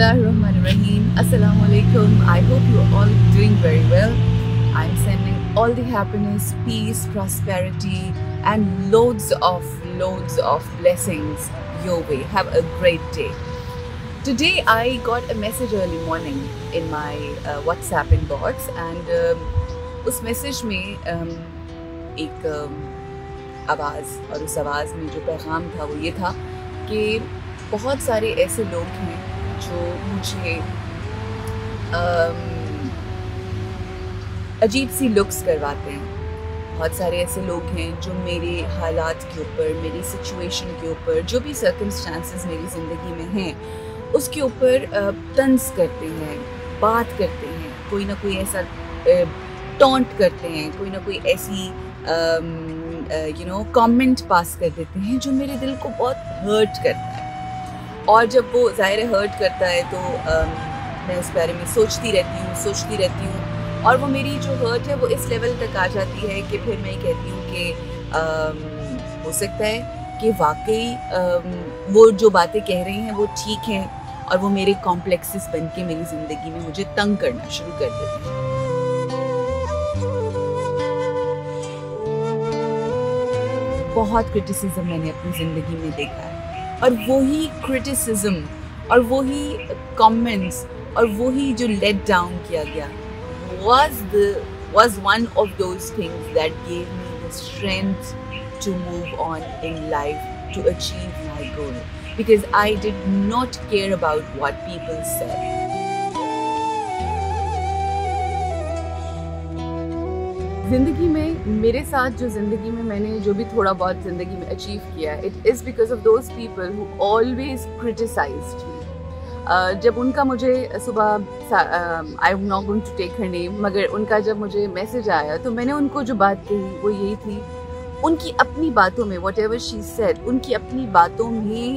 Bismillahirrahmanirrahim. Assalamu alaikum. I hope you're all doing very well. I'm sending all the happiness, peace, prosperity, and loads of blessings your way. Have a great day. Today I got a message early morning in my WhatsApp inbox, and उस message में एक आवाज़, और उस आवाज़ में जो पैगाम था वो ये था कि बहुत सारे ऐसे लोग हैं जो मुझे अजीब सी लुक्स करवाते हैं। बहुत सारे ऐसे लोग हैं जो मेरे हालात के ऊपर, मेरी सिचुएशन के ऊपर, जो भी सर्कमस्टांसेस मेरी ज़िंदगी में हैं उसके ऊपर तंज करते हैं, बात करते हैं, कोई ना कोई ऐसा टॉन्ट करते हैं, कोई ना कोई ऐसी कमेंट पास कर देते हैं जो मेरे दिल को बहुत हर्ट करता है। और जब वो ज़ाहिर हर्ट करता है तो मैं उस बारे में सोचती रहती हूँ और वो मेरी जो हर्ट है वो इस लेवल तक आ जाती है कि फिर मैं कहती हूँ कि हो सकता है कि वाकई वो जो बातें कह रही हैं वो ठीक हैं और वो मेरे कॉम्प्लेक्सेस बन के मेरी ज़िंदगी में मुझे तंग करना शुरू कर देते हैं। बहुत क्रिटिसिज्म मैंने अपनी ज़िंदगी में देखा है, और वही क्रिटिसिज्म और वही कमेंट्स और वही जो लेट डाउन किया गया was one of those things that gave me the strength to move on in life, to achieve my goal, because I did not care about what people said. ज़िंदगी में मेरे साथ ज़िंदगी में मैंने जो भी थोड़ा बहुत ज़िंदगी में अचीव किया है, it is because of those people who always criticized me. जब उनका मुझे सुबह I am not going to take her name, मगर उनका जब मुझे मैसेज आया तो मैंने उनको जो बात कही वो यही थी, उनकी अपनी बातों में, वट एवर शी सेड, उनकी अपनी बातों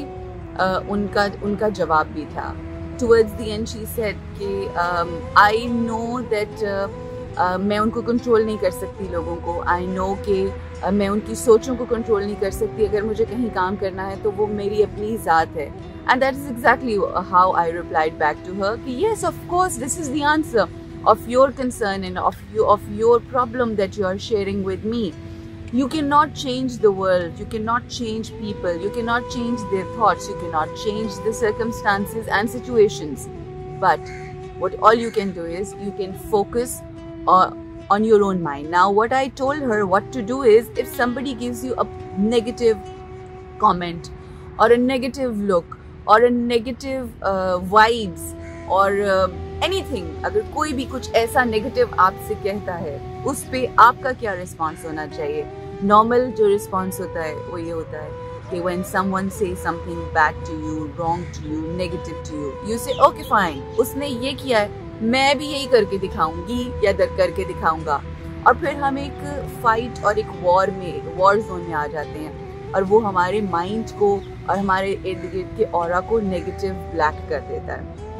में उनका जवाब भी था। Towards the end she said कि आई नो दैट मैं उनको कंट्रोल नहीं कर सकती लोगों को, आई नो कि मैं उनकी सोचों को कंट्रोल नहीं कर सकती। अगर मुझे कहीं काम करना है तो वो मेरी अपनी ज़ात है। And that is exactly how I replied back to her कि yes of course this is the answer of your concern and of your problem that you are sharing with me. You cannot change the world, you cannot change people, you cannot change their thoughts, you cannot change the circumstances and situations. But what all you can do is you can focus on your own mind. Now what I told her what to do is, if somebody gives you a negative comment or a negative look or a negative vibes or anything, अगर कोई भी कुछ ऐसा negative आपसे कहता है, उस पे आपका क्या रिस्पॉन्स होना चाहिए? नॉर्मल जो रिस्पॉन्स होता है वो ये होता है कि when someone says something bad to you, wrong to you, negative to you, you say okay fine, उसने ये किया है, मैं भी यही करके दिखाऊंगी या करके दिखाऊंगा। और फिर हम एक फाइट और एक वॉर जोन में आ जाते हैं, और वो हमारे माइंड को और हमारे इर्द गिर्द के ऑरा को नेगेटिव ब्लैक कर देता है,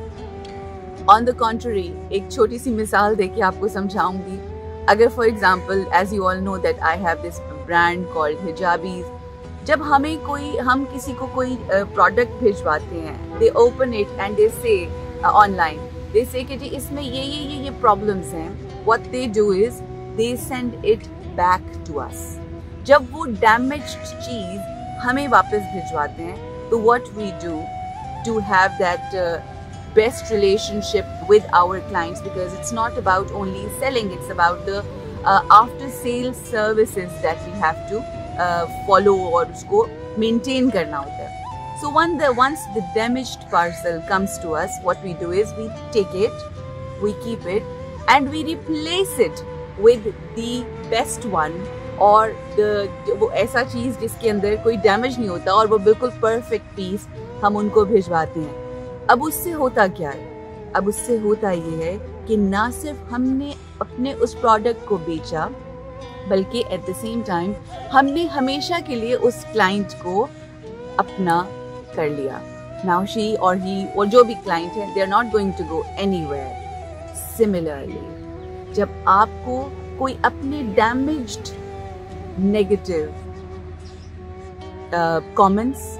राइट? ऑन द कॉन्ट्री, एक छोटी सी मिसाल देके आपको समझाऊंगी। अगर for example, as you all know that I have this brand called Hijabis. जब हम किसी को कोई प्रोडक्ट भिजवाते हैं, they open it and they say online, दे से कि जी इसमें ये प्रॉब्लम्स हैं। What they do is they send it back to us. जब वो डैमेज्ड चीज हमें वापस भिजवाते हैं, तो what we do to have that best relationship with our clients, because it's not about only selling, it's about the after sales services that we have to follow और उसको maintain करना होता है। So once the damaged parcel comes to us, what we do is we take it, we keep it, and we replace it with the best one, और वो ऐसा चीज़ जिसके अंदर कोई डैमेज नहीं होता और वो बिल्कुल परफेक्ट पीस हम उनको भिजवाते हैं। अब उससे होता क्या है? अब उससे होता ये है कि ना सिर्फ हमने अपने उस प्रोडक्ट को बेचा, बल्कि एट द सेम टाइम हमने हमेशा के लिए उस क्लाइंट को अपना कर लिया। नाउ शी और ही और जो भी क्लाइंट है, they are not going to go anywhere. Similarly, जब आपको कोई अपने डैमेज्ड नेगेटिव कमेंट्स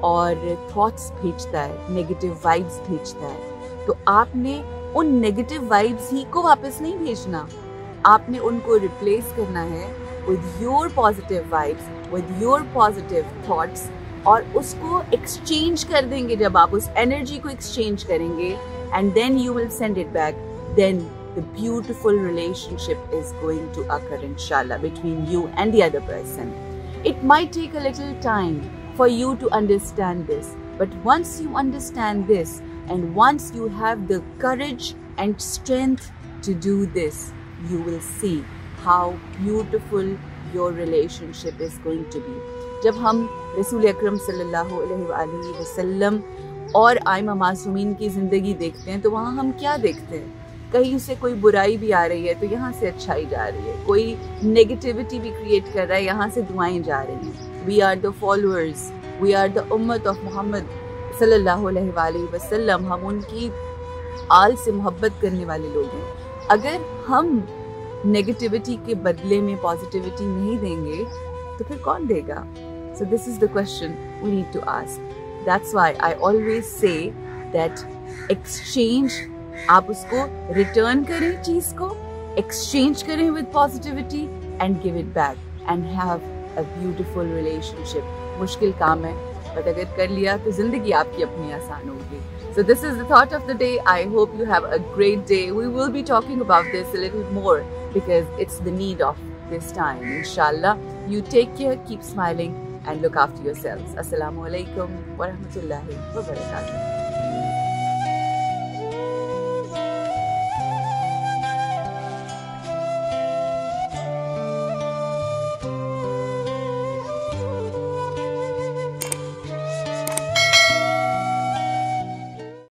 और थॉट्स भेजता है, नेगेटिव वाइब्स भेजता है, तो आपने उन नेगेटिव वाइब्स ही को वापस नहीं भेजना, आपने उनको रिप्लेस करना है with your positive vibes, with your positive thoughts, और उसको एक्सचेंज कर देंगे। जब आप उस एनर्जी को एक्सचेंज करेंगे and then you will send it back, then the beautiful relationship is going to occur इंशाल्लाह between you and the other person. It might take a little time for you to understand this, but once you understand this and once you have the courage and strength to do this, you will see how beautiful your relationship is going to be. जब हम रसूल अकरम सल्लल्लाहु अलैहि वसल्लम और आइमा मासूमीन की ज़िंदगी देखते हैं तो वहाँ हम क्या देखते हैं? कहीं से कोई बुराई भी आ रही है तो यहाँ से अच्छाई जा रही है, कोई नेगेटिविटी भी क्रिएट कर रहा है, यहाँ से दुआएं जा रही हैं. We are the followers, we are the उम्मत ऑफ मोहम्मद सल्लल्लाहु अलैहि वसल्लम. हम उनकी आल से मोहब्बत करने वाले लोग हैं. अगर हम नेगेटिविटी के बदले में पॉजिटिविटी नहीं देंगे तो फिर कौन देगा? So this is the question we need to ask. That's why I always say that exchange, आप उसको रिटर्न करें, चीज को एक्सचेंज करें with positivity and give it back and have a beautiful relationship. मुश्किल काम है, but अगर कर लिया तो जिंदगी आपकी अपनी आसान होगी. So this is the thought of the day. I hope you have a great day. We will be talking about this a little more because it's the need of this time. Inshallah. You take care, keep smiling and look after yourselves. Assalamu alaikum wa rahmatullahi wa barakatuh.